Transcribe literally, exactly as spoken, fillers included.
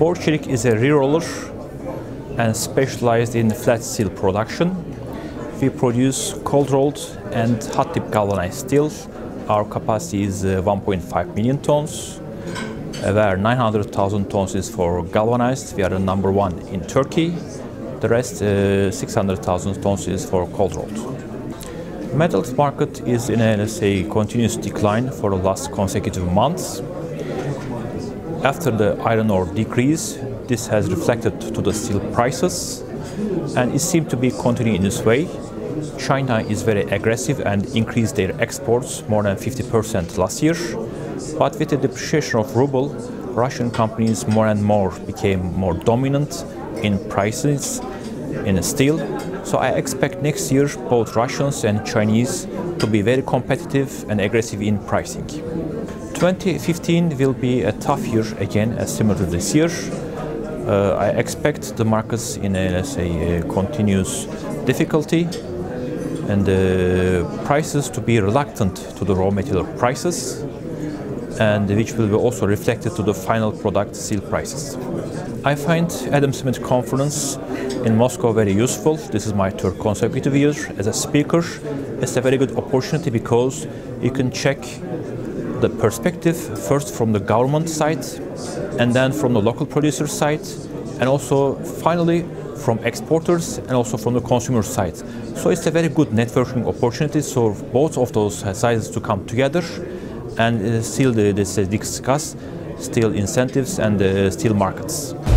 Borcelik is a reroller and specialized in flat steel production. We produce cold-rolled and hot-dip galvanized steel. Our capacity is uh, one point five million tons, uh, where nine hundred thousand tons is for galvanized. We are the number one in Turkey. The rest, uh, six hundred thousand tons, is for cold-rolled. Metals market is in a, let's say, continuous decline for the last consecutive months. After the iron ore decrease, this has reflected to the steel prices, and it seems to be continuing in this way. China is very aggressive and increased their exports more than fifty percent last year. But with the depreciation of ruble, Russian companies more and more became more dominant in prices in steel. So I expect next year both Russians and Chinese to be very competitive and aggressive in pricing. twenty fifteen will be a tough year again, as similar to this year. Uh, I expect the markets in a, let's say, a continuous difficulty, and the prices to be reluctant to the raw material prices, and which will be also reflected to the final product steel prices. I find Adam Smith conference in Moscow very useful. This is my third consecutive year as a speaker. It's a very good opportunity because you can check the perspective first from the government side, and then from the local producer side, and also finally from exporters and also from the consumer side. So it's a very good networking opportunity. So both of those sides to come together and uh, still uh, discuss steel incentives and uh, steel markets.